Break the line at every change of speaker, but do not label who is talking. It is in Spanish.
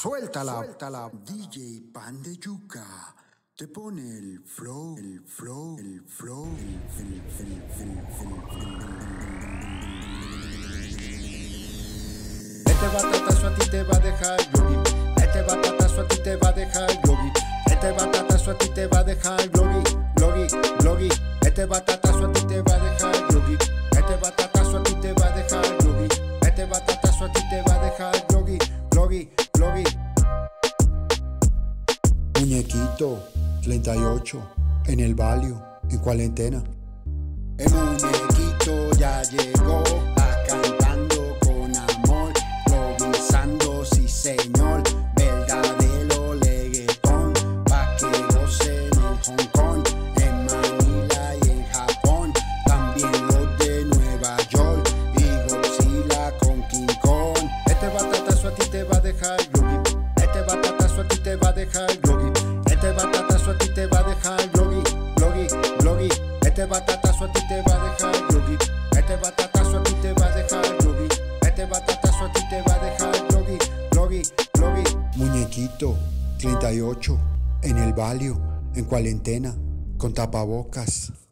Suéltala. DJ Pan de Yuca te pone el flow.
Este batatazo a ti te va a dejar yogi. Este batatazo a ti te va a dejar yogi. Este batatazo a ti te va a dejar yogi. Este batatazo a ti te va a dejar yogi. Este batatazo a ti te va a dejar yogi. Este batatazo a ti te va a dejar yogi.
Muñequito 38 en el Valio, en cuarentena.
El muñequito ya llegó, va cantando con amor, improvisando, sí señor, verdadero reggaetón, pa' que gocen en Hong Kong, en Manila y en Japón, también los de Nueva York, y Godzilla con King Kong. Este batatazo a ti te va a dejar yogi, este batatazo a ti te va a dejar yogi, este batatazo a ti te va a dejar yogi. Este batatazo a ti te va a dejar yogi. Este batatazo a ti te va a dejar yogi. Este batatazo a ti te va a dejar yogi.
Muñequito 38 en el Valio, en cuarentena, con tapabocas.